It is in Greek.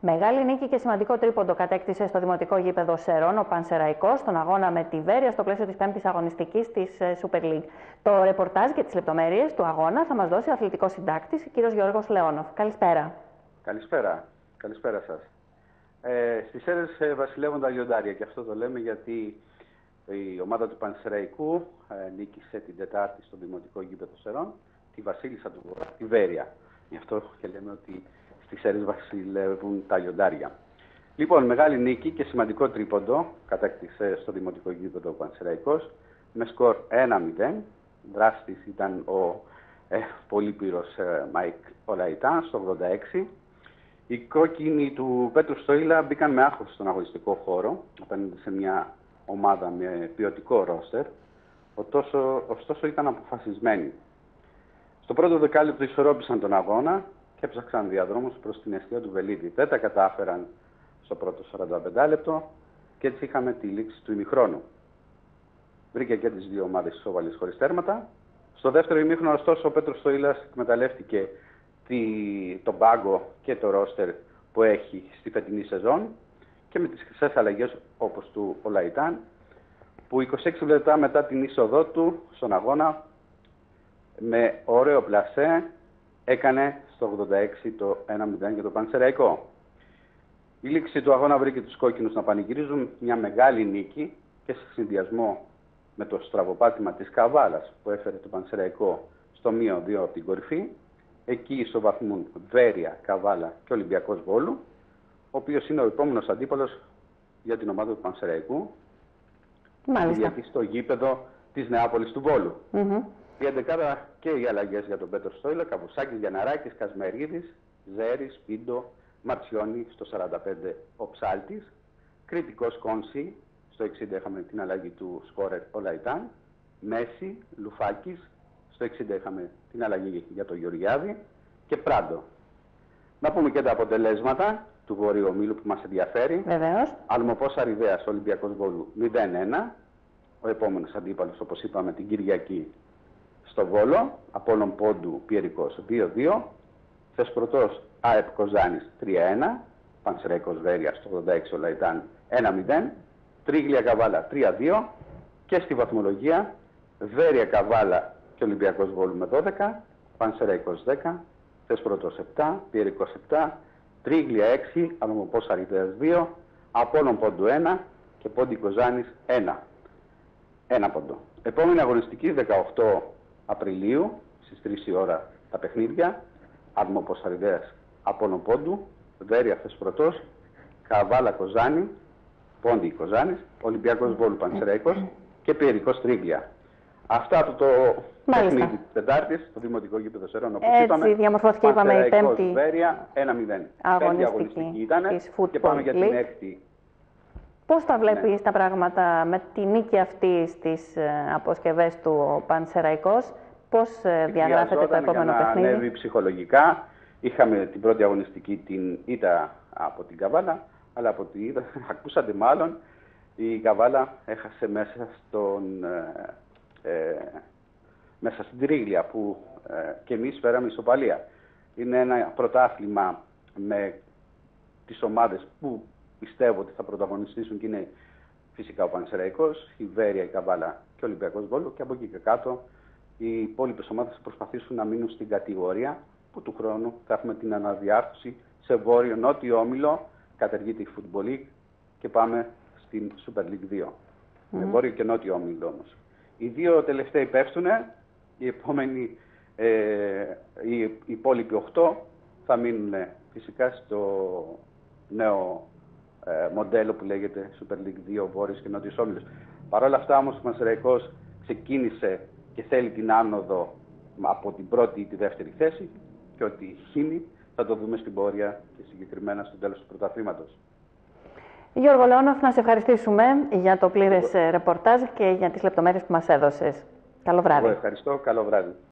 Μεγάλη νίκη και σημαντικό τρίποντο κατέκτησε στο δημοτικό γήπεδο Σερών ο Πανσεραϊκός στον αγώνα με τη Βέρεια στο πλαίσιο της 5ης αγωνιστικής της Super League. Το ρεπορτάζ και τις λεπτομέρειες του αγώνα θα μας δώσει ο αθλητικός συντάκτης, κ. Γιώργος Λεόνοφ. Καλησπέρα. Καλησπέρα σας. Στις Σέρρες βασιλεύουν τα λιοντάρια και αυτό το λέμε γιατί η ομάδα του Πανσεραϊκού νίκησε την Τετάρτη στο δημοτικό γήπεδο Σερών τη βασίλισσα του Βορρά, τη Βέρεια. Γι' αυτό και λέμε ότι στις Σέρρες βασιλεύουν τα λιοντάρια. Λοιπόν, μεγάλη νίκη και σημαντικό τρίποντο κατέκτησε στο δημοτικό γήπεδο ο Πανσεραϊκός με σκορ 1-0. Δράστης ήταν ο πολύπυρος Μάικ Ολαϊτάν στο 86. Οι κόκκινοι του Πέτρου Στοίλα μπήκαν με άγχος στον αγωνιστικό χώρο απέναντι σε μια ομάδα με ποιοτικό ρόστερ, ωστόσο ήταν αποφασισμένοι. Στο πρώτο δεκάλεπτο ισορρόπησαν τον αγώνα και έψαξαν διαδρόμους προς την αιστεία του Βελίδη. Δεν τα κατάφεραν στο πρώτο 45 λεπτό και έτσι είχαμε τη λήξη του ημιχρόνου. Βρήκε και τις δύο ομάδες ισόβαλες χωρίς τέρματα. Στο δεύτερο ημίχρονο, ωστόσο, ο Πέτρος Στοίλας εκμεταλλεύτηκε τον πάγκο και το ρόστερ που έχει στη φετινή σεζόν και με τις χρυσές αλλαγές όπως του Ολαϊτάν, που 26 λεπτά μετά την είσοδό του στον αγώνα με ωραίο πλασέ έκανε στο 86 το 1-0 για το Πανσεραϊκό. Η λήξη του αγώνα βρήκε τους κόκκινους να πανηγυρίζουν μια μεγάλη νίκη και σε συνδυασμό με το στραβοπάτημα της Καβάλας που έφερε το Πανσεραϊκό στο μείον 2 από την κορυφή. Εκεί ισοβαθμούν Βέρεια, Καβάλα και Ολυμπιακός Βόλου, ο οποίος είναι ο επόμενος αντίπαλος για την ομάδα του Πανσεραϊκού, γιατί στο γήπεδο της Νεάπολης του Βόλου. Η εντεκάδα και οι αλλαγές για τον Πέτρο Στόιλα, Καβουσάκης, Γιανναράκης, Κασμερίδης, Ζέρης, Πίντο, Μαρτσιόνι στο 45 ο Ψάλτης, κριτικός Κόνση, στο 60 είχαμε την αλλαγή του σκόρερ Ολαϊτάν, Μέση, Λουφάκης, στο 60 είχαμε την αλλαγή για τον Γεωργιάδη και Πράντο. Να πούμε και τα αποτελέσματα του Βορείου Ομίλου που μας ενδιαφέρει. Βεβαίως. Αλμοπός Αριδέας, Ολυμπιακός Βόλου 0-1. Ο επόμενος αντίπαλος, όπως είπαμε, την Κυριακή στο Βόλο. Απόλλων Πόντου Πιερικός 2-2. Θεσπρωτός ΑΕΠ Κοζάνης 3-1. Πανσεραϊκός Βέρεια στο 86 ο Λαϊτάν 1-0. Τρίγλια Καβάλα 3-2. Και στη βαθμολογία Βέρεια Καβάλα και Ολυμπιακός Βόλου με 12, Πανσεραϊκός 10, Θεσπρωτός 7, Πιερικός 7, Τρίγλια 6, Αλμοπός Αριδέας 2, Απόλλων Πόντου 1 και Πόντι Κοζάνης 1. 1 πόντο. Επόμενη αγωνιστική 18 Απριλίου στις 3 η ώρα τα παιχνίδια. Αλμοπός Αριδέας, Απόλλων Πόντου, Βέρεια Θεσπρωτός, Καβάλα Κοζάνη, Πόντι Κοζάνης, Ολυμπιακός Βόλου Πανσεραϊκός και Πιερικός Τρίγλια. Αυτό από το παιχνίδι της Τετάρτης, το δημοτικό γήπεδο Σερών, όπως είπαμε. Έτσι διαμορφώθηκε, είπαμε, η πέμπτη Βέρεια 1-0. Αγωνιστική ήταν και πάμε για την έκτη. Πώς τα βλέπεις τα πράγματα με τη νίκη αυτή στις αποσκευές του ο Πανσεραϊκός, πώς διαγράφεται το επόμενο παιχνίδι? Για να ανέβει ψυχολογικά, είχαμε την πρώτη αγωνιστική την ήττα από την Καβάλα, αλλά από την ήττα, ακούσατε μάλλον, η Καβάλα έχασε μέσα στην Τρίγλια που και εμείς φέραμε ισοπαλία. Είναι ένα πρωτάθλημα με τις ομάδες που πιστεύω ότι θα πρωταγωνιστήσουν και είναι φυσικά ο Πανσεραϊκός, η Βέρεια, η Καβάλα και ο Ολυμπιακός Βόλου και από εκεί και κάτω οι υπόλοιπες ομάδες θα προσπαθήσουν να μείνουν στην κατηγορία που του χρόνου θα έχουμε την αναδιάρθρωση σε βόρειο-νότιο όμιλο, καταργείται η Football League και πάμε στην Super League 2. Με βόρειο και νότιο όμιλο όμως. Οι δύο τελευταίοι πέφτουν, οι επόμενοι, οι υπόλοιποι 8 θα μείνουν φυσικά στο νέο μοντέλο που λέγεται Super League 2, Βόρειος και Νότιος Όμιλος. Παρ' όλα αυτά όμως ο Πανσεραϊκός ξεκίνησε και θέλει την άνοδο από την πρώτη ή τη δεύτερη θέση και ότι γίνει θα το δούμε στην πορεία και συγκεκριμένα στο τέλος του πρωταθλήματος. Γιώργο Λεόνοφ, να σε ευχαριστήσουμε για το πλήρες ρεπορτάζ και για τις λεπτομέρειες που μας έδωσες. Καλό βράδυ. Εγώ ευχαριστώ. Καλό βράδυ.